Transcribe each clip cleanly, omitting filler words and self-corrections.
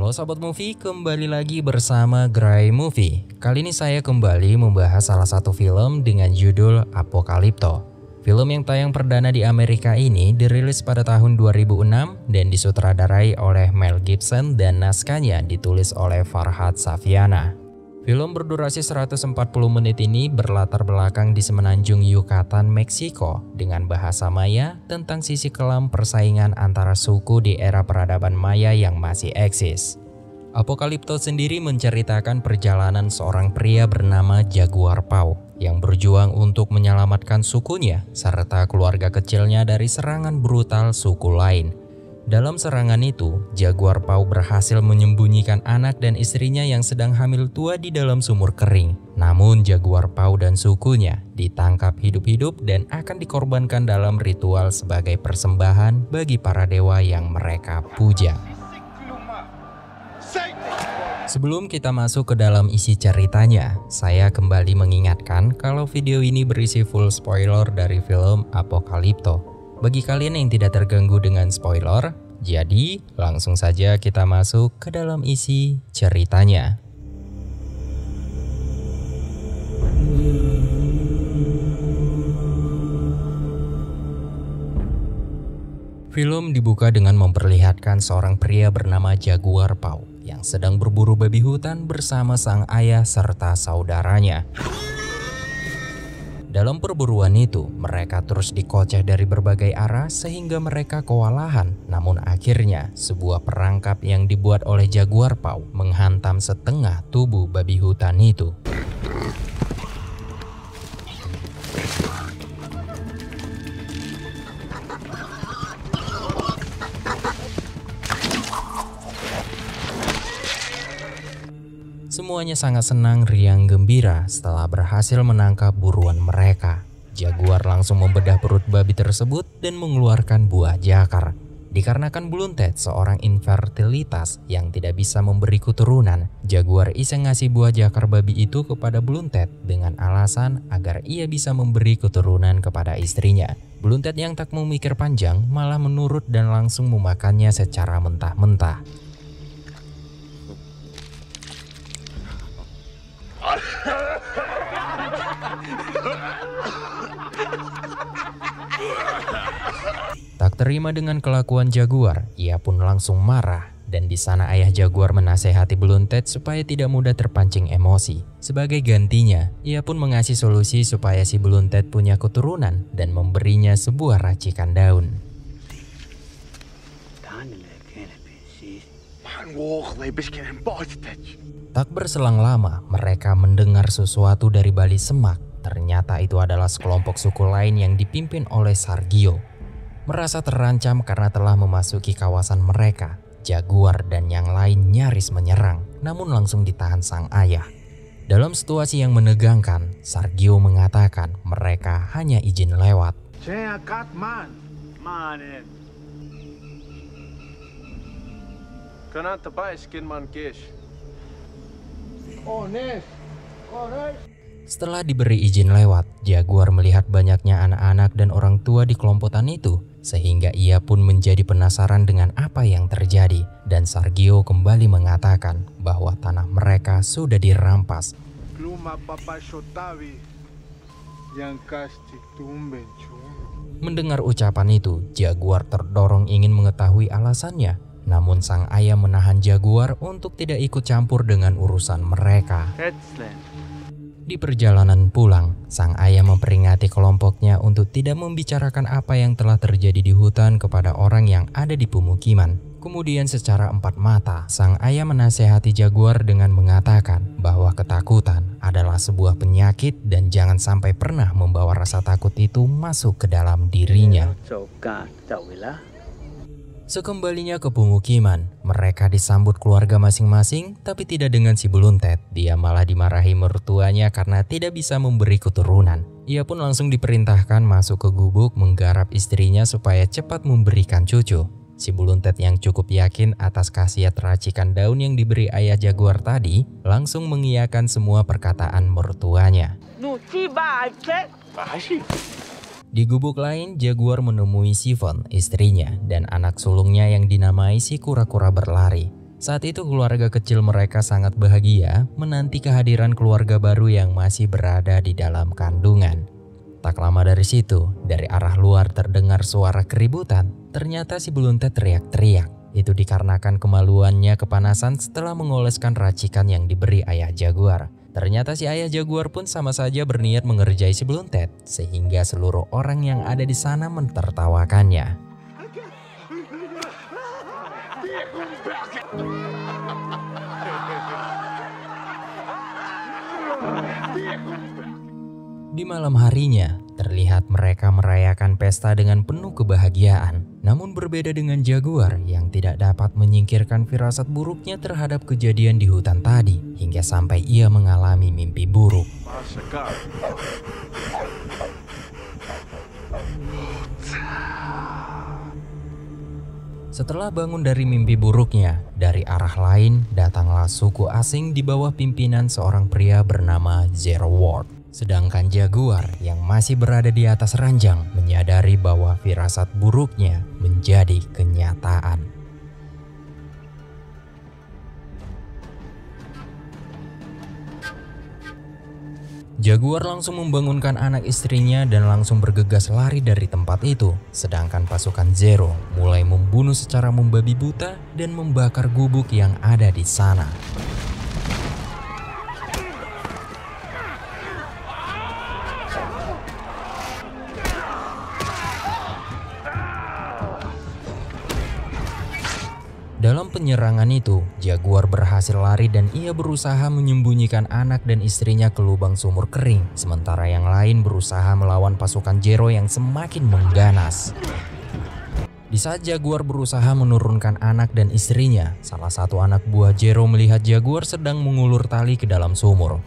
Halo Sobat Movie, kembali lagi bersama Gray Movie. Kali ini saya kembali membahas salah satu film dengan judul Apocalypto. Film yang tayang perdana di Amerika ini dirilis pada tahun 2006 dan disutradarai oleh Mel Gibson dan naskahnya ditulis oleh Farhad Safiana. Film berdurasi 140 menit ini berlatar belakang di semenanjung Yucatan, Meksiko dengan bahasa Maya tentang sisi kelam persaingan antara suku di era peradaban Maya yang masih eksis. Apocalypto sendiri menceritakan perjalanan seorang pria bernama Jaguar Pau yang berjuang untuk menyelamatkan sukunya serta keluarga kecilnya dari serangan brutal suku lain. Dalam serangan itu, Jaguar Pau berhasil menyembunyikan anak dan istrinya yang sedang hamil tua di dalam sumur kering. Namun Jaguar Pau dan sukunya ditangkap hidup-hidup dan akan dikorbankan dalam ritual sebagai persembahan bagi para dewa yang mereka puja. Sebelum kita masuk ke dalam isi ceritanya, saya kembali mengingatkan kalau video ini berisi full spoiler dari film Apocalypto. Bagi kalian yang tidak terganggu dengan spoiler, jadi langsung saja kita masuk ke dalam isi ceritanya. Film dibuka dengan memperlihatkan seorang pria bernama Jaguar Pau yang sedang berburu babi hutan bersama sang ayah serta saudaranya. Dalam perburuan itu, mereka terus dikoceh dari berbagai arah sehingga mereka kewalahan. Namun akhirnya, sebuah perangkap yang dibuat oleh Jaguar Pau menghantam setengah tubuh babi hutan itu. Semuanya sangat senang, riang, gembira setelah berhasil menangkap buruan mereka. Jaguar langsung membedah perut babi tersebut dan mengeluarkan buah jakar. Dikarenakan Blunted seorang infertilitas yang tidak bisa memberi keturunan, Jaguar iseng ngasih buah jakar babi itu kepada Blunted dengan alasan agar ia bisa memberi keturunan kepada istrinya. Blunted yang tak memikir panjang malah menurut dan langsung memakannya secara mentah-mentah. Tak terima dengan kelakuan Jaguar, ia pun langsung marah. Dan di sana ayah Jaguar menasehati Blunted supaya tidak mudah terpancing emosi. Sebagai gantinya, ia pun mengasih solusi supaya si Blunted punya keturunan dan memberinya sebuah racikan daun. Tak berselang lama, mereka mendengar sesuatu dari balik semak. Ternyata itu adalah sekelompok suku lain yang dipimpin oleh Sargio. Merasa terancam karena telah memasuki kawasan mereka, Jaguar dan yang lain nyaris menyerang, namun langsung ditahan sang ayah. Dalam situasi yang menegangkan, Sargio mengatakan mereka hanya izin lewat. Setelah diberi izin lewat, Jaguar melihat banyaknya anak-anak dan orang tua di kelompokan itu, sehingga ia pun menjadi penasaran dengan apa yang terjadi. Dan Sargio kembali mengatakan bahwa tanah mereka sudah dirampas. Mendengar ucapan itu, Jaguar terdorong ingin mengetahui alasannya. Namun sang ayah menahan Jaguar untuk tidak ikut campur dengan urusan mereka. Di perjalanan pulang, sang ayah memperingati kelompoknya untuk tidak membicarakan apa yang telah terjadi di hutan kepada orang yang ada di pemukiman. Kemudian secara empat mata, sang ayah menasehati Jaguar dengan mengatakan bahwa ketakutan adalah sebuah penyakit dan jangan sampai pernah membawa rasa takut itu masuk ke dalam dirinya. Sekembalinya ke pemukiman, mereka disambut keluarga masing-masing, tapi tidak dengan si Blunted. Dia malah dimarahi mertuanya karena tidak bisa memberi keturunan. Ia pun langsung diperintahkan masuk ke gubuk menggarap istrinya supaya cepat memberikan cucu. Si Blunted yang cukup yakin atas khasiat racikan daun yang diberi ayah Jaguar tadi, langsung mengiyakan semua perkataan mertuanya. Di gubuk lain, Jaguar menemui Siphon, istrinya, dan anak sulungnya yang dinamai si kura-kura berlari. Saat itu keluarga kecil mereka sangat bahagia menanti kehadiran keluarga baru yang masih berada di dalam kandungan. Tak lama dari situ, dari arah luar terdengar suara keributan. Ternyata si Beluntet teriak-teriak. Itu dikarenakan kemaluannya kepanasan setelah mengoleskan racikan yang diberi ayah Jaguar. Ternyata si ayah Jaguar pun sama saja berniat mengerjai si Beluntet, sehingga seluruh orang yang ada di sana mentertawakannya. Di malam harinya, terlihat mereka merayakan pesta dengan penuh kebahagiaan. Namun berbeda dengan Jaguar yang tidak dapat menyingkirkan firasat buruknya terhadap kejadian di hutan tadi, hingga sampai ia mengalami mimpi buruk. Setelah bangun dari mimpi buruknya, dari arah lain datanglah suku asing di bawah pimpinan seorang pria bernama Zero Ward. Sedangkan Jaguar yang masih berada di atas ranjang menyadari bahwa firasat buruknya menjadi kenyataan. Jaguar langsung membangunkan anak istrinya dan langsung bergegas lari dari tempat itu. Sedangkan pasukan Zero mulai membunuh secara membabi buta dan membakar gubuk yang ada di sana. Dalam penyerangan itu, Jaguar berhasil lari dan ia berusaha menyembunyikan anak dan istrinya ke lubang sumur kering. Sementara yang lain berusaha melawan pasukan Zero yang semakin mengganas. Di saat Jaguar berusaha menurunkan anak dan istrinya, salah satu anak buah Zero melihat Jaguar sedang mengulur tali ke dalam sumur.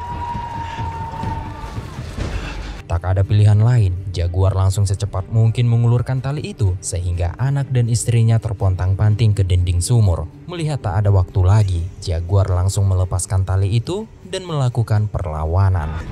Tak ada pilihan lain, Jaguar langsung secepat mungkin mengulurkan tali itu sehingga anak dan istrinya terpontang-panting ke dinding sumur. Melihat tak ada waktu lagi, Jaguar langsung melepaskan tali itu dan melakukan perlawanan.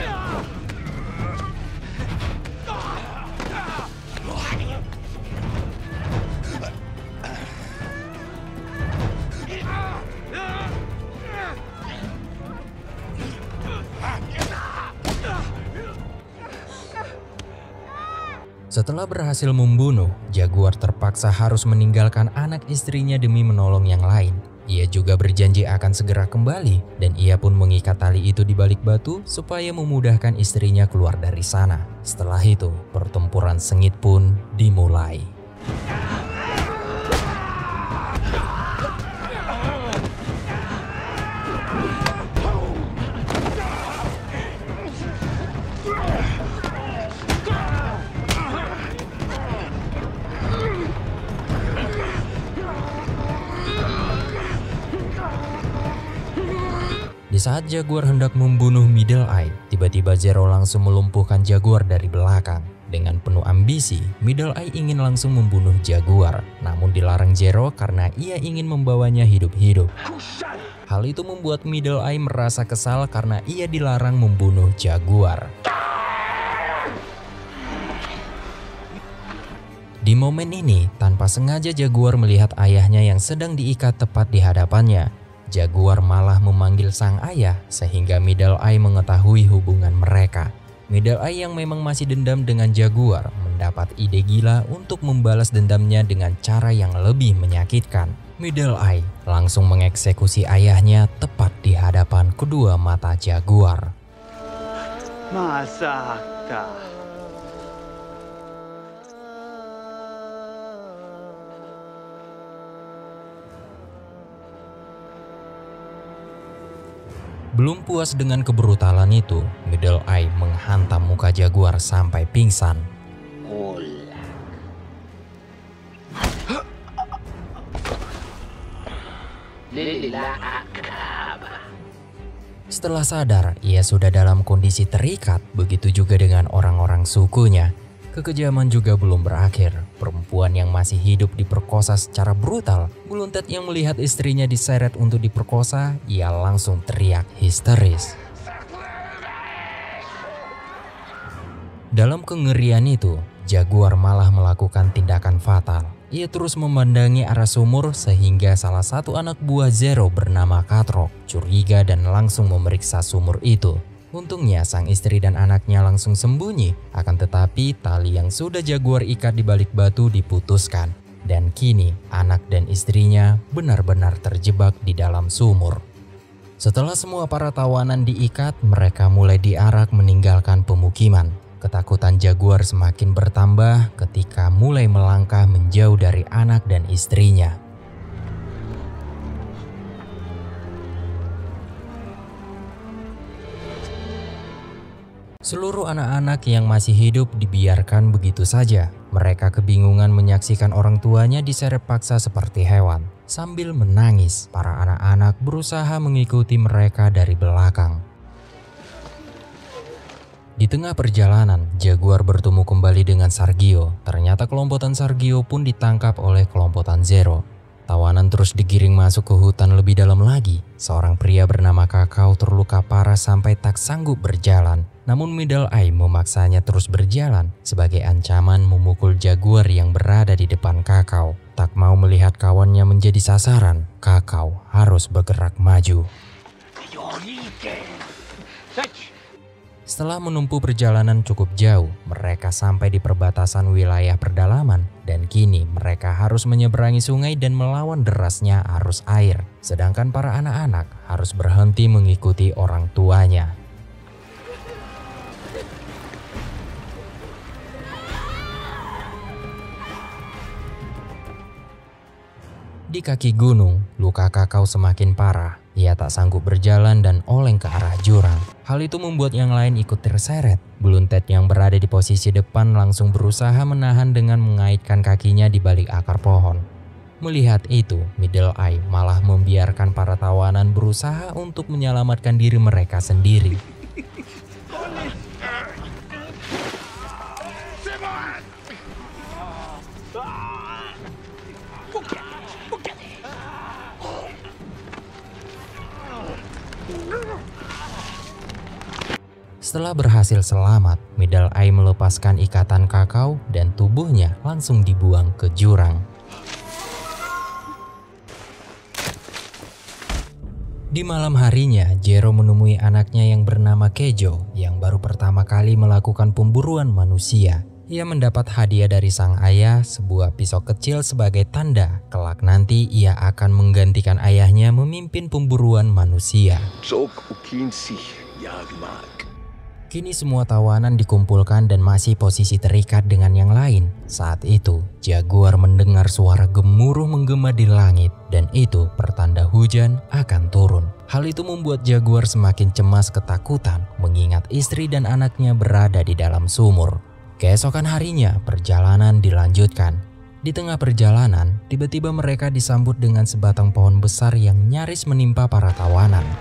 Setelah berhasil membunuh, Jaguar terpaksa harus meninggalkan anak istrinya demi menolong yang lain. Ia juga berjanji akan segera kembali dan ia pun mengikat tali itu di balik batu supaya memudahkan istrinya keluar dari sana. Setelah itu, pertempuran sengit pun dimulai. Di saat Jaguar hendak membunuh Middle Eye, tiba-tiba Zero langsung melumpuhkan Jaguar dari belakang. Dengan penuh ambisi, Middle Eye ingin langsung membunuh Jaguar, namun dilarang Zero karena ia ingin membawanya hidup-hidup. Hal itu membuat Middle Eye merasa kesal karena ia dilarang membunuh Jaguar. Di momen ini, tanpa sengaja Jaguar melihat ayahnya yang sedang diikat tepat di hadapannya. Jaguar malah memanggil sang ayah sehingga Middle Eye mengetahui hubungan mereka. Middle Eye yang memang masih dendam dengan Jaguar mendapat ide gila untuk membalas dendamnya dengan cara yang lebih menyakitkan. Middle Eye langsung mengeksekusi ayahnya tepat di hadapan kedua mata Jaguar. Masaka. Belum puas dengan kebrutalan itu, Middle Eye menghantam muka Jaguar sampai pingsan. Setelah sadar, ia sudah dalam kondisi terikat, begitu juga dengan orang-orang sukunya. Kekejaman juga belum berakhir. Perempuan yang masih hidup diperkosa secara brutal. Beluntet yang melihat istrinya diseret untuk diperkosa, ia langsung teriak histeris. Dalam kengerian itu, Jaguar malah melakukan tindakan fatal. Ia terus memandangi arah sumur sehingga salah satu anak buah Zero bernama Katrok curiga dan langsung memeriksa sumur itu. Untungnya sang istri dan anaknya langsung sembunyi, akan tetapi tali yang sudah Jaguar ikat di balik batu diputuskan. Dan kini anak dan istrinya benar-benar terjebak di dalam sumur. Setelah semua para tawanan diikat, mereka mulai diarak meninggalkan pemukiman. Ketakutan Jaguar semakin bertambah ketika mulai melangkah menjauh dari anak dan istrinya. Seluruh anak-anak yang masih hidup dibiarkan begitu saja. Mereka kebingungan menyaksikan orang tuanya diseret paksa seperti hewan. Sambil menangis, para anak-anak berusaha mengikuti mereka dari belakang. Di tengah perjalanan, Jaguar bertemu kembali dengan Sargio. Ternyata kelompokan Sargio pun ditangkap oleh kelompokan Zero. Tawanan terus digiring masuk ke hutan lebih dalam lagi. Seorang pria bernama Kakao terluka parah sampai tak sanggup berjalan. Namun Middle Eye memaksanya terus berjalan sebagai ancaman memukul Jaguar yang berada di depan Kakao. Tak mau melihat kawannya menjadi sasaran, Kakao harus bergerak maju. Setelah menempuh perjalanan cukup jauh, mereka sampai di perbatasan wilayah pedalaman dan kini mereka harus menyeberangi sungai dan melawan derasnya arus air. Sedangkan para anak-anak harus berhenti mengikuti orang tuanya. Di kaki gunung, luka Kakao semakin parah. Ia tak sanggup berjalan dan oleng ke arah jurang. Hal itu membuat yang lain ikut terseret. Beluntet yang berada di posisi depan langsung berusaha menahan dengan mengaitkan kakinya di balik akar pohon. Melihat itu, Middle Eye malah membiarkan para tawanan berusaha untuk menyelamatkan diri mereka sendiri. Setelah berhasil selamat, Middle Eye melepaskan ikatan Kakao dan tubuhnya langsung dibuang ke jurang. Di malam harinya, Zero menemui anaknya yang bernama Kejo yang baru pertama kali melakukan pemburuan manusia. Ia mendapat hadiah dari sang ayah, sebuah pisau kecil sebagai tanda kelak nanti ia akan menggantikan ayahnya memimpin pemburuan manusia. Kini semua tawanan dikumpulkan dan masih posisi terikat dengan yang lain. Saat itu, Jaguar mendengar suara gemuruh menggema di langit dan itu pertanda hujan akan turun. Hal itu membuat Jaguar semakin cemas ketakutan mengingat istri dan anaknya berada di dalam sumur. Keesokan harinya, perjalanan dilanjutkan. Di tengah perjalanan, tiba-tiba mereka disambut dengan sebatang pohon besar yang nyaris menimpa para tawanan.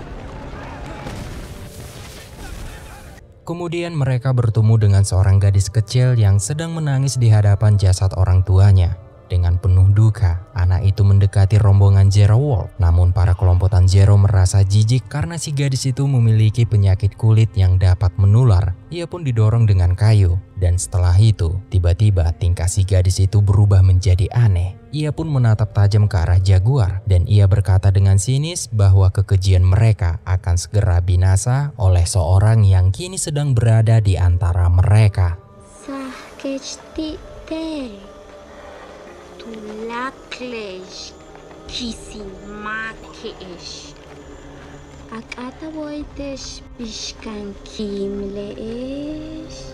Kemudian mereka bertemu dengan seorang gadis kecil yang sedang menangis di hadapan jasad orang tuanya. Dengan penuh duka, anak itu mendekati rombongan Zero Wolf. Namun para kelompokan Zero merasa jijik karena si gadis itu memiliki penyakit kulit yang dapat menular. Ia pun didorong dengan kayu. Dan setelah itu, tiba-tiba tingkah si gadis itu berubah menjadi aneh. Ia pun menatap tajam ke arah Jaguar dan ia berkata dengan sinis bahwa kekejian mereka akan segera binasa oleh seorang yang kini sedang berada di antara mereka. Tulaklesh kisimakesh akata boitesh bishkan kimleesh.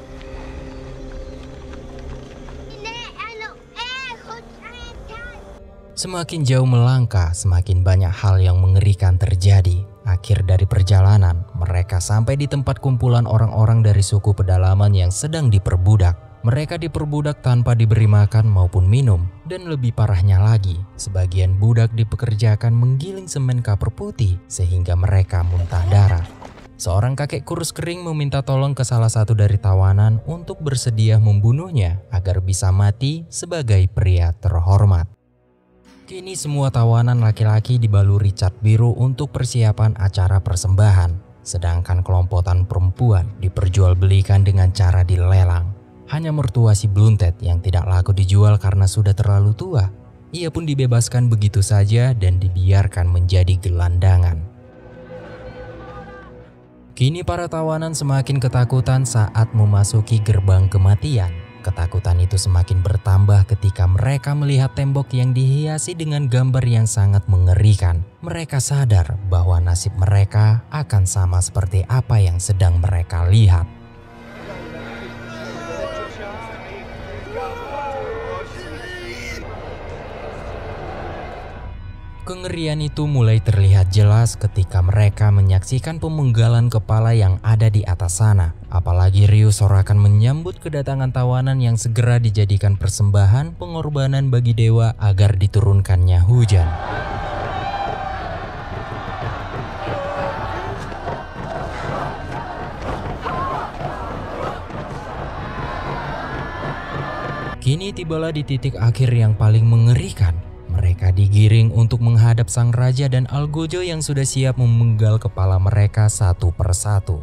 Semakin jauh melangkah, semakin banyak hal yang mengerikan terjadi. Akhir dari perjalanan, mereka sampai di tempat kumpulan orang-orang dari suku pedalaman yang sedang diperbudak. Mereka diperbudak tanpa diberi makan maupun minum. Dan lebih parahnya lagi, sebagian budak dipekerjakan menggiling semen kapur putih sehingga mereka muntah darah. Seorang kakek kurus kering meminta tolong ke salah satu dari tawanan untuk bersedia membunuhnya agar bisa mati sebagai pria terhormat. Kini semua tawanan laki-laki dibaluri cat biru untuk persiapan acara persembahan. Sedangkan kelompokan perempuan diperjualbelikan dengan cara dilelang. Hanya mertua si Blunted yang tidak laku dijual karena sudah terlalu tua. Ia pun dibebaskan begitu saja dan dibiarkan menjadi gelandangan. Kini para tawanan semakin ketakutan saat memasuki gerbang kematian. Ketakutan itu semakin bertambah ketika mereka melihat tembok yang dihiasi dengan gambar yang sangat mengerikan. Mereka sadar bahwa nasib mereka akan sama seperti apa yang sedang mereka lihat. Kengerian itu mulai terlihat jelas ketika mereka menyaksikan pemenggalan kepala yang ada di atas sana. Apalagi riuh sorakan menyambut kedatangan tawanan yang segera dijadikan persembahan pengorbanan bagi dewa agar diturunkannya hujan. Kini tibalah di titik akhir yang paling mengerikan. Mereka digiring untuk menghadap sang raja dan Algojo yang sudah siap memenggal kepala mereka satu persatu.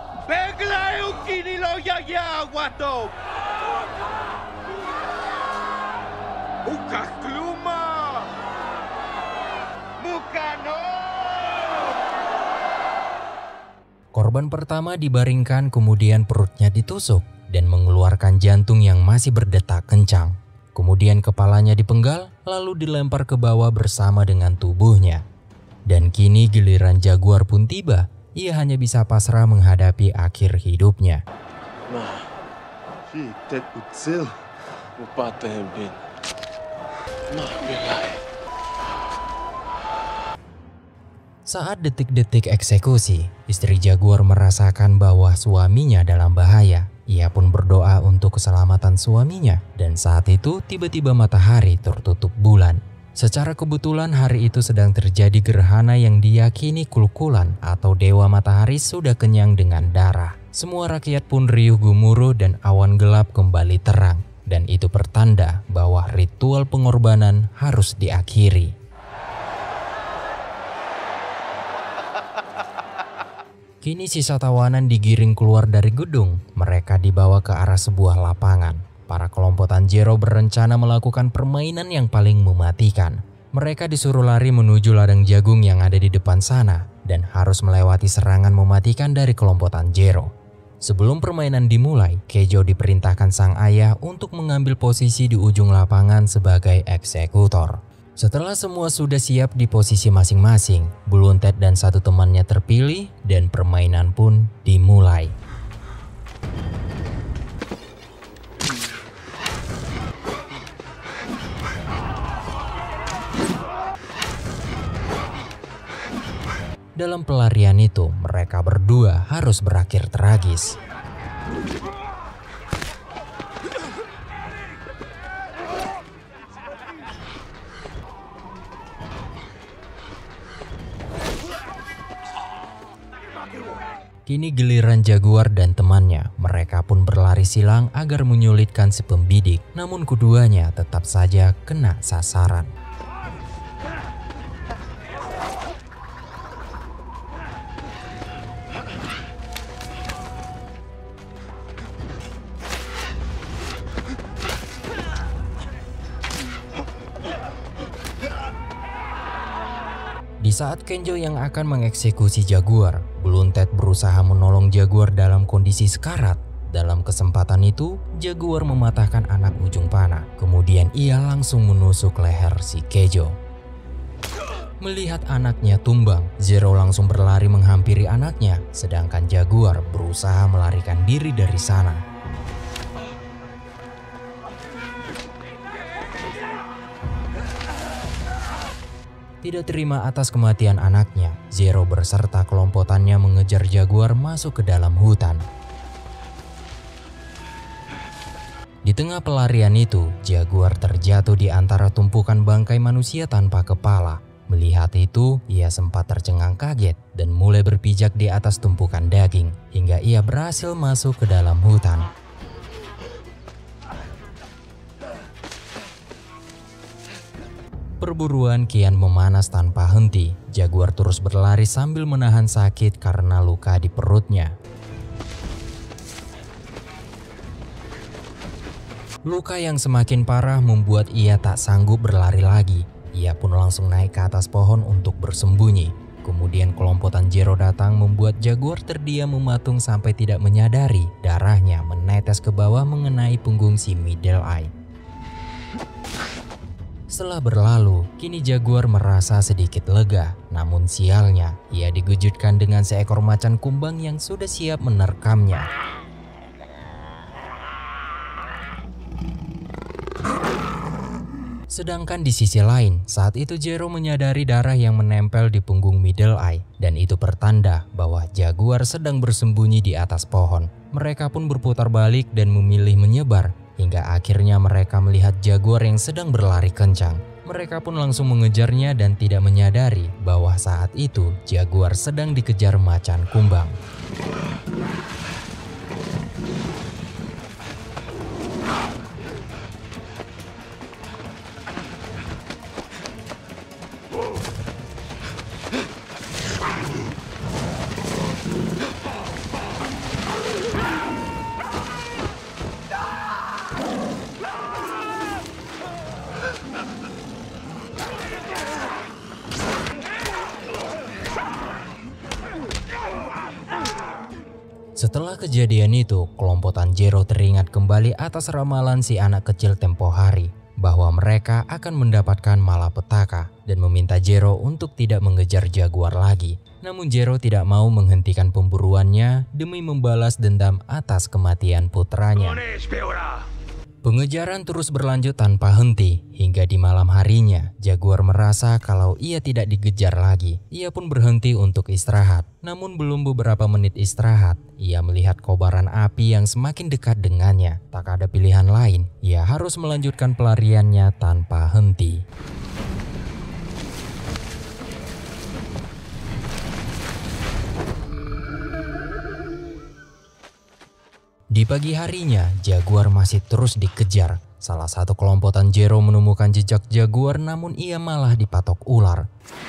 Korban pertama dibaringkan, kemudian perutnya ditusuk dan mengeluarkan jantung yang masih berdetak kencang. Kemudian kepalanya dipenggal, lalu dilempar ke bawah bersama dengan tubuhnya. Dan kini giliran Jaguar pun tiba. Ia hanya bisa pasrah menghadapi akhir hidupnya. Saat detik-detik eksekusi, istri Jaguar merasakan bahwa suaminya dalam bahaya. Ia pun berdoa untuk keselamatan suaminya, dan saat itu tiba-tiba matahari tertutup bulan. Secara kebetulan hari itu sedang terjadi gerhana yang diyakini Kulkulan atau dewa matahari sudah kenyang dengan darah. Semua rakyat pun riuh gemuruh dan awan gelap kembali terang, dan itu pertanda bahwa ritual pengorbanan harus diakhiri. Kini sisa tawanan digiring keluar dari gedung. Mereka dibawa ke arah sebuah lapangan. Para kelompok Tanjiro berencana melakukan permainan yang paling mematikan. Mereka disuruh lari menuju ladang jagung yang ada di depan sana dan harus melewati serangan mematikan dari kelompok Tanjiro. Sebelum permainan dimulai, Keijo diperintahkan sang ayah untuk mengambil posisi di ujung lapangan sebagai eksekutor. Setelah semua sudah siap di posisi masing-masing, Blunted dan satu temannya terpilih dan permainan pun dimulai. Dalam pelarian itu, mereka berdua harus berakhir tragis. Kini giliran Jaguar dan temannya. Mereka pun berlari silang agar menyulitkan si pembidik. Namun keduanya tetap saja kena sasaran. Di saat Kenjo yang akan mengeksekusi Jaguar, Blunted berusaha menolong Jaguar dalam kondisi sekarat. Dalam kesempatan itu, Jaguar mematahkan anak ujung panah. Kemudian ia langsung menusuk leher si Keijo. Melihat anaknya tumbang, Zero langsung berlari menghampiri anaknya, sedangkan Jaguar berusaha melarikan diri dari sana. Tidak terima atas kematian anaknya, Zero berserta kelompokannya mengejar Jaguar masuk ke dalam hutan. Di tengah pelarian itu, Jaguar terjatuh di antara tumpukan bangkai manusia tanpa kepala. Melihat itu, ia sempat tercengang kaget dan mulai berpijak di atas tumpukan daging, hingga ia berhasil masuk ke dalam hutan. Perburuan kian memanas tanpa henti. Jaguar terus berlari sambil menahan sakit karena luka di perutnya. Luka yang semakin parah membuat ia tak sanggup berlari lagi. Ia pun langsung naik ke atas pohon untuk bersembunyi. Kemudian kelompok Tanjiro datang membuat Jaguar terdiam mematung sampai tidak menyadari darahnya menetes ke bawah mengenai punggung si Middle Eye. Setelah berlalu, kini Jaguar merasa sedikit lega. Namun sialnya, ia digejutkan dengan seekor macan kumbang yang sudah siap menerkamnya. Sedangkan di sisi lain, saat itu Zero menyadari darah yang menempel di punggung Middle Eye. Dan itu pertanda bahwa Jaguar sedang bersembunyi di atas pohon. Mereka pun berputar balik dan memilih menyebar. Hingga akhirnya mereka melihat Jaguar yang sedang berlari kencang. Mereka pun langsung mengejarnya dan tidak menyadari bahwa saat itu Jaguar sedang dikejar macan kumbang. Setelah kejadian itu, kelompok Tanjiro teringat kembali atas ramalan si anak kecil tempo hari bahwa mereka akan mendapatkan malapetaka dan meminta Zero untuk tidak mengejar Jaguar lagi. Namun Zero tidak mau menghentikan pemburuannya demi membalas dendam atas kematian putranya. Pengejaran terus berlanjut tanpa henti hingga di malam harinya Jaguar merasa kalau ia tidak dikejar lagi. Ia pun berhenti untuk istirahat. Namun belum beberapa menit istirahat, ia melihat kobaran api yang semakin dekat dengannya. Tak ada pilihan lain, ia harus melanjutkan pelariannya tanpa henti. Di pagi harinya, Jaguar masih terus dikejar. Salah satu kelompok Tanjiro menemukan jejak Jaguar namun ia malah dipatok ular.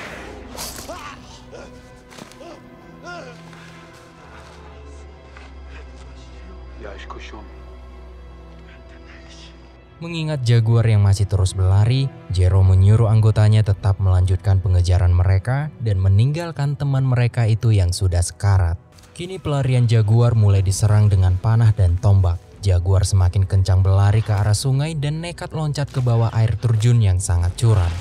Mengingat Jaguar yang masih terus berlari, Zero menyuruh anggotanya tetap melanjutkan pengejaran mereka dan meninggalkan teman mereka itu yang sudah sekarat. Kini pelarian Jaguar mulai diserang dengan panah dan tombak. Jaguar semakin kencang berlari ke arah sungai dan nekat loncat ke bawah air terjun yang sangat curam.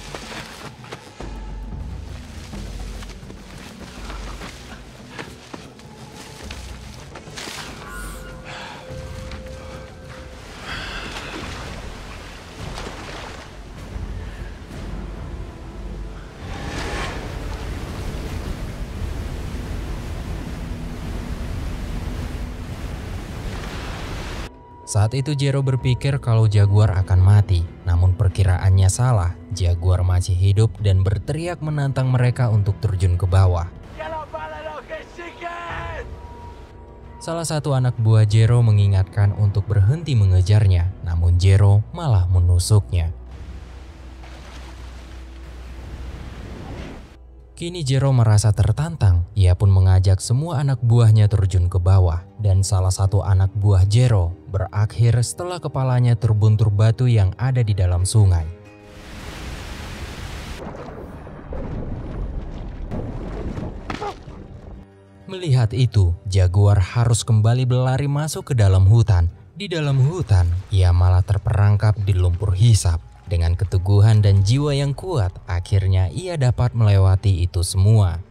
Saat itu Zero berpikir kalau Jaguar akan mati, namun perkiraannya salah. Jaguar masih hidup dan berteriak menantang mereka untuk terjun ke bawah. Salah satu anak buah Zero mengingatkan untuk berhenti mengejarnya, namun Zero malah menusuknya. Kini Zero merasa tertantang. Ia pun mengajak semua anak buahnya terjun ke bawah. Dan salah satu anak buah Zero berakhir setelah kepalanya terbuntur batu yang ada di dalam sungai. Melihat itu, Jaguar harus kembali berlari masuk ke dalam hutan. Di dalam hutan, ia malah terperangkap di lumpur hisap. Dengan keteguhan dan jiwa yang kuat, akhirnya ia dapat melewati itu semua.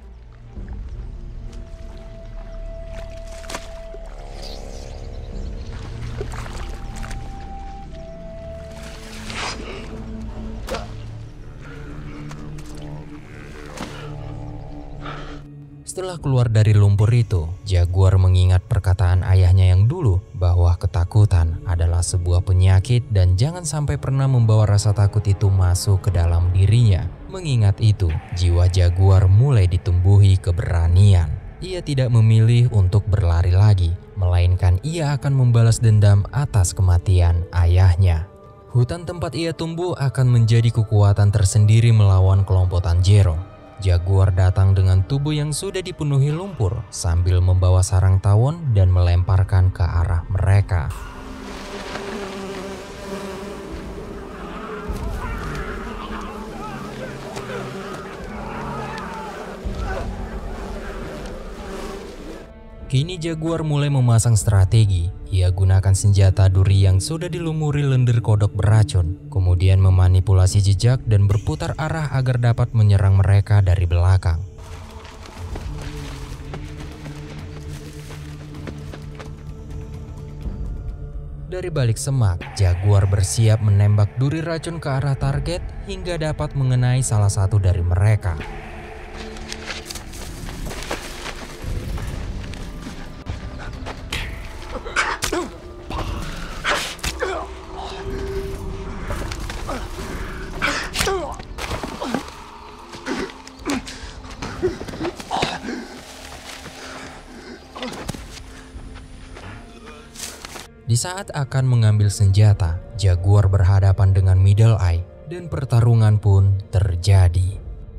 Setelah keluar dari lumpur itu, Jaguar mengingat perkataan ayahnya yang dulu bahwa ketakutan adalah sebuah penyakit dan jangan sampai pernah membawa rasa takut itu masuk ke dalam dirinya. Mengingat itu, jiwa Jaguar mulai ditumbuhi keberanian. Ia tidak memilih untuk berlari lagi, melainkan ia akan membalas dendam atas kematian ayahnya. Hutan tempat ia tumbuh akan menjadi kekuatan tersendiri melawan kelompok Tanjiro. Jaguar datang dengan tubuh yang sudah dipenuhi lumpur sambil membawa sarang tawon dan melemparkan ke arah mereka. Kini Jaguar mulai memasang strategi. Ia gunakan senjata duri yang sudah dilumuri lendir kodok beracun, kemudian memanipulasi jejak dan berputar arah agar dapat menyerang mereka dari belakang. Dari balik semak, Jaguar bersiap menembak duri racun ke arah target hingga dapat mengenai salah satu dari mereka. Di saat akan mengambil senjata, Jaguar berhadapan dengan Middle Eye dan pertarungan pun terjadi.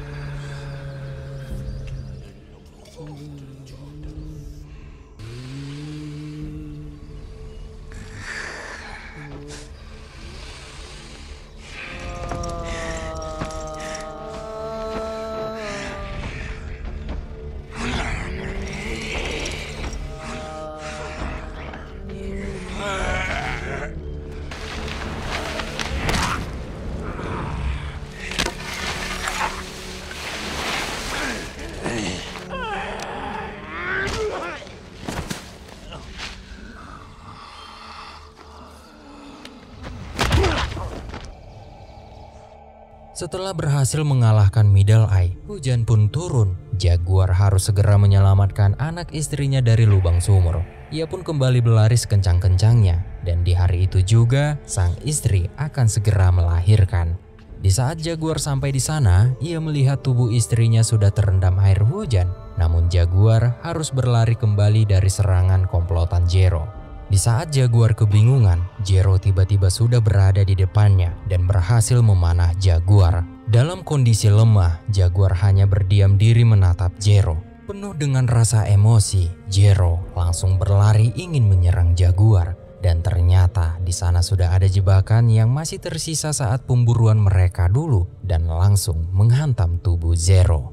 Setelah berhasil mengalahkan Middle Eye, hujan pun turun. Jaguar harus segera menyelamatkan anak istrinya dari lubang sumur. Ia pun kembali berlari sekencang-kencangnya, dan di hari itu juga sang istri akan segera melahirkan. Di saat Jaguar sampai di sana, ia melihat tubuh istrinya sudah terendam air hujan. Namun Jaguar harus berlari kembali dari serangan komplotan Jero. Di saat Jaguar kebingungan, Jero tiba-tiba sudah berada di depannya dan berhasil memanah Jaguar. Dalam kondisi lemah, Jaguar hanya berdiam diri menatap Jero. Penuh dengan rasa emosi, Jero langsung berlari ingin menyerang Jaguar. Dan ternyata di sana sudah ada jebakan yang masih tersisa saat pemburuan mereka dulu dan langsung menghantam tubuh Zero.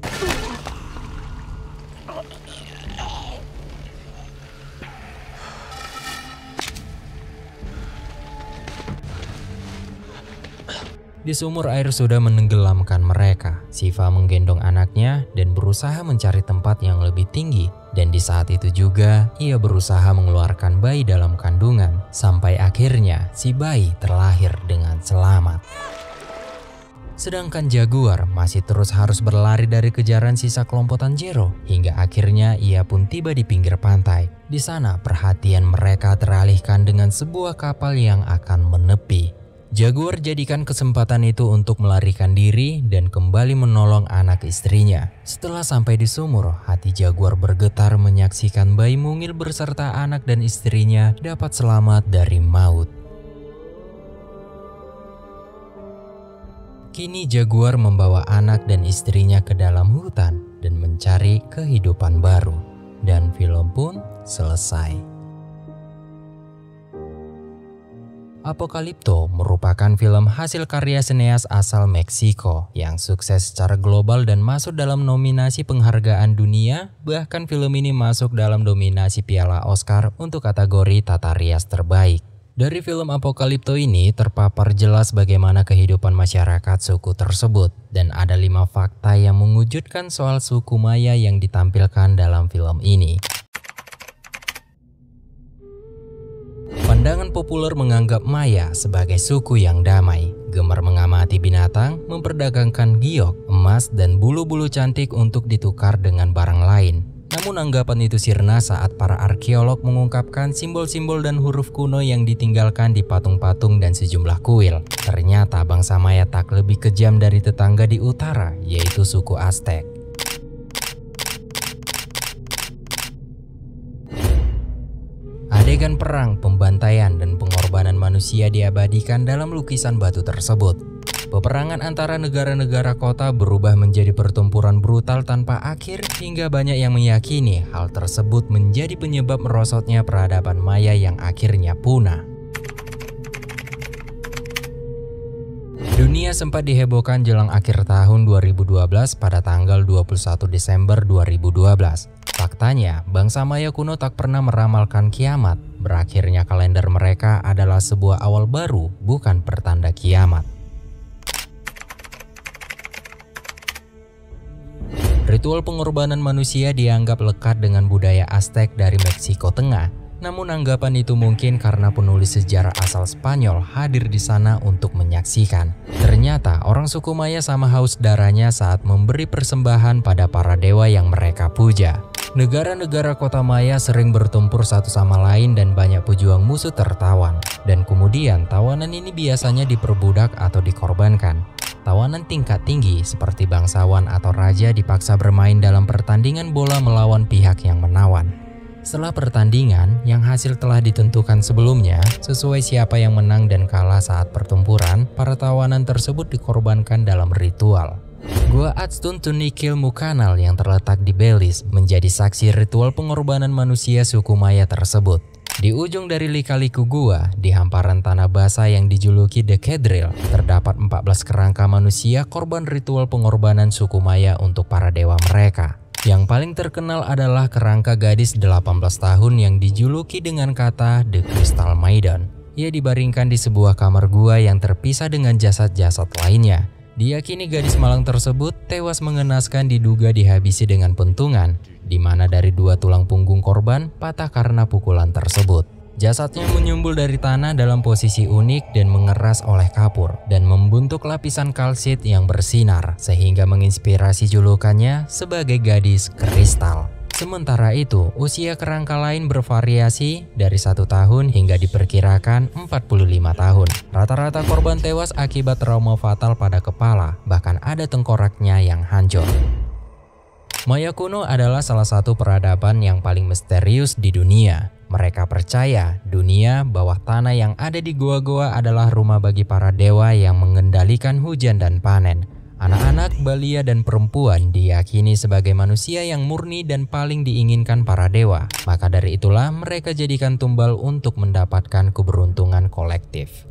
Di sumur air sudah menenggelamkan mereka. Shiva menggendong anaknya dan berusaha mencari tempat yang lebih tinggi. Dan di saat itu juga ia berusaha mengeluarkan bayi dalam kandungan. Sampai akhirnya si bayi terlahir dengan selamat. Sedangkan Jaguar masih terus harus berlari dari kejaran sisa kelompokan Jero. Hingga akhirnya ia pun tiba di pinggir pantai. Di sana perhatian mereka teralihkan dengan sebuah kapal yang akan menepi. Jaguar jadikan kesempatan itu untuk melarikan diri dan kembali menolong anak istrinya. Setelah sampai di sumur, hati Jaguar bergetar menyaksikan bayi mungil beserta anak dan istrinya dapat selamat dari maut. Kini Jaguar membawa anak dan istrinya ke dalam hutan dan mencari kehidupan baru. Dan film pun selesai. Apocalypto merupakan film hasil karya sineas asal Meksiko yang sukses secara global dan masuk dalam nominasi penghargaan dunia. Bahkan film ini masuk dalam nominasi Piala Oscar untuk kategori tata rias terbaik. Dari film Apocalypto ini terpapar jelas bagaimana kehidupan masyarakat suku tersebut. Dan ada 5 fakta yang mengejutkan soal suku Maya yang ditampilkan dalam film ini. Pandangan populer menganggap Maya sebagai suku yang damai, gemar mengamati binatang, memperdagangkan giok, emas, dan bulu-bulu cantik untuk ditukar dengan barang lain. Namun anggapan itu sirna saat para arkeolog mengungkapkan simbol-simbol dan huruf kuno yang ditinggalkan di patung-patung dan sejumlah kuil. Ternyata bangsa Maya tak lebih kejam dari tetangga di utara, yaitu suku Aztec. Adegan perang, pembantaian, dan pengorbanan manusia diabadikan dalam lukisan batu tersebut. Peperangan antara negara-negara kota berubah menjadi pertempuran brutal tanpa akhir hingga banyak yang meyakini hal tersebut menjadi penyebab merosotnya peradaban Maya yang akhirnya punah. Dunia sempat dihebohkan jelang akhir tahun 2012 pada tanggal 21 Desember 2012. Faktanya, bangsa Maya kuno tak pernah meramalkan kiamat. Berakhirnya kalender mereka adalah sebuah awal baru, bukan pertanda kiamat. Ritual pengorbanan manusia dianggap lekat dengan budaya Aztec dari Meksiko Tengah. Namun anggapan itu mungkin karena penulis sejarah asal Spanyol hadir di sana untuk menyaksikan. Ternyata orang suku Maya sama haus darahnya saat memberi persembahan pada para dewa yang mereka puja. Negara-negara kota Maya sering bertempur satu sama lain dan banyak pejuang musuh tertawan. Dan kemudian tawanan ini biasanya diperbudak atau dikorbankan. Tawanan tingkat tinggi seperti bangsawan atau raja dipaksa bermain dalam pertandingan bola melawan pihak yang menawan. Setelah pertandingan yang hasil telah ditentukan sebelumnya, sesuai siapa yang menang dan kalah saat pertempuran, para tawanan tersebut dikorbankan dalam ritual. Gua Aztun Tunikil Mukanal yang terletak di Belize menjadi saksi ritual pengorbanan manusia suku Maya tersebut. Di ujung dari lika-liku gua, di hamparan tanah basah yang dijuluki The Kedril, terdapat 14 kerangka manusia korban ritual pengorbanan suku Maya untuk para dewa mereka. Yang paling terkenal adalah kerangka gadis 18 tahun yang dijuluki dengan kata The Crystal Maiden. Ia dibaringkan di sebuah kamar gua yang terpisah dengan jasad-jasad lainnya. Diyakini gadis malang tersebut tewas mengenaskan diduga dihabisi dengan pentungan, di mana dari 2 tulang punggung korban patah karena pukulan tersebut. Jasadnya menyumbul dari tanah dalam posisi unik dan mengeras oleh kapur dan membentuk lapisan kalsit yang bersinar sehingga menginspirasi julukannya sebagai gadis kristal. Sementara itu, usia kerangka lain bervariasi dari 1 tahun hingga diperkirakan 45 tahun. Rata-rata korban tewas akibat trauma fatal pada kepala, bahkan ada tengkoraknya yang hancur. Maya kuno adalah salah satu peradaban yang paling misterius di dunia. Mereka percaya dunia bawah tanah yang ada di goa-goa adalah rumah bagi para dewa yang mengendalikan hujan dan panen. Anak-anak, balia, dan perempuan diyakini sebagai manusia yang murni dan paling diinginkan para dewa. Maka dari itulah mereka jadikan tumbal untuk mendapatkan keberuntungan kolektif.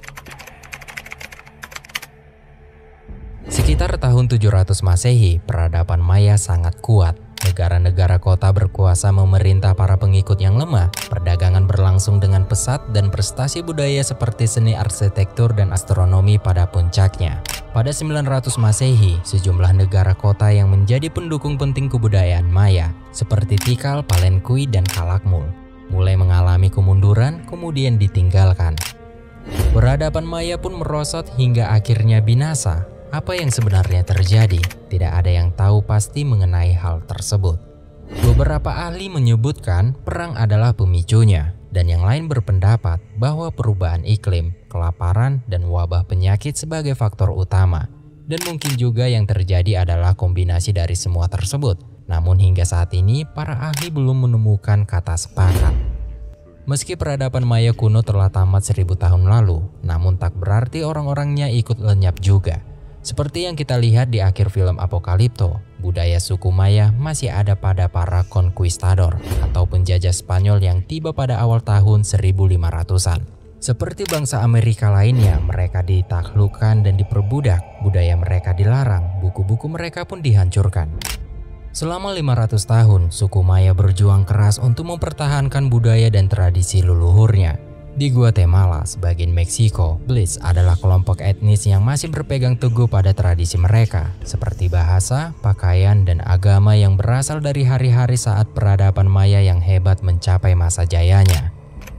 Sekitar tahun 700 Masehi, peradaban Maya sangat kuat. Negara-negara kota berkuasa memerintah para pengikut yang lemah. Perdagangan berlangsung dengan pesat dan prestasi budaya seperti seni arsitektur dan astronomi pada puncaknya. Pada 900 Masehi, sejumlah negara kota yang menjadi pendukung penting kebudayaan Maya, seperti Tikal, Palenque, dan Calakmul, mulai mengalami kemunduran kemudian ditinggalkan. Peradaban Maya pun merosot hingga akhirnya binasa. Apa yang sebenarnya terjadi? Tidak ada yang tahu pasti mengenai hal tersebut. Beberapa ahli menyebutkan perang adalah pemicunya, dan yang lain berpendapat bahwa perubahan iklim, kelaparan, dan wabah penyakit sebagai faktor utama. Dan mungkin juga yang terjadi adalah kombinasi dari semua tersebut. Namun hingga saat ini, para ahli belum menemukan kata sepakat. Meski peradaban Maya kuno telah tamat 1000 tahun lalu, namun tak berarti orang-orangnya ikut lenyap juga. Seperti yang kita lihat di akhir film Apokalipto, budaya suku Maya masih ada pada para conquistador atau penjajah Spanyol yang tiba pada awal tahun 1500-an. Seperti bangsa Amerika lainnya, mereka ditaklukkan dan diperbudak, budaya mereka dilarang, buku-buku mereka pun dihancurkan. Selama 500 tahun, suku Maya berjuang keras untuk mempertahankan budaya dan tradisi leluhurnya. Di Guatemala, sebagian Meksiko, Belize adalah kelompok etnis yang masih berpegang teguh pada tradisi mereka, seperti bahasa, pakaian, dan agama yang berasal dari hari-hari saat peradaban Maya yang hebat mencapai masa jayanya.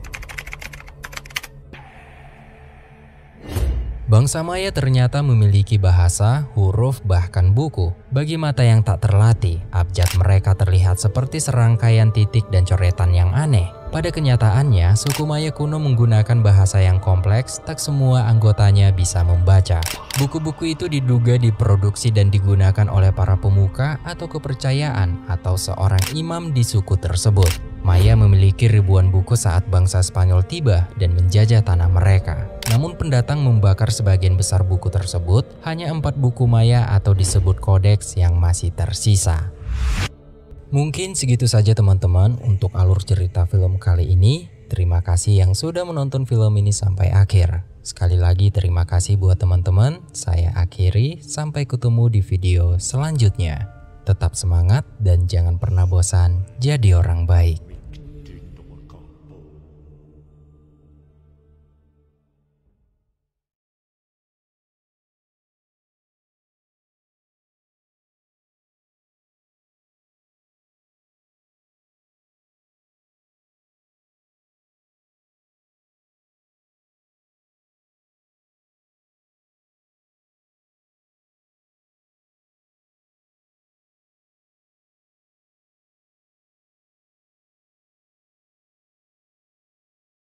Bangsa Maya ternyata memiliki bahasa, huruf, bahkan buku. Bagi mata yang tak terlatih, abjad mereka terlihat seperti serangkaian titik dan coretan yang aneh. Pada kenyataannya, suku Maya kuno menggunakan bahasa yang kompleks, tak semua anggotanya bisa membaca. Buku-buku itu diduga diproduksi dan digunakan oleh para pemuka atau kepercayaan atau seorang imam di suku tersebut. Maya memiliki ribuan buku saat bangsa Spanyol tiba dan menjajah tanah mereka. Namun pendatang membakar sebagian besar buku tersebut, hanya 4 buku Maya atau disebut kodeks yang masih tersisa. Mungkin segitu saja teman-teman untuk alur cerita film kali ini. Terima kasih yang sudah menonton film ini sampai akhir. Sekali lagi terima kasih buat teman-teman. Saya akhiri, sampai ketemu di video selanjutnya. tetap semangat dan jangan pernah bosan jadi orang baik.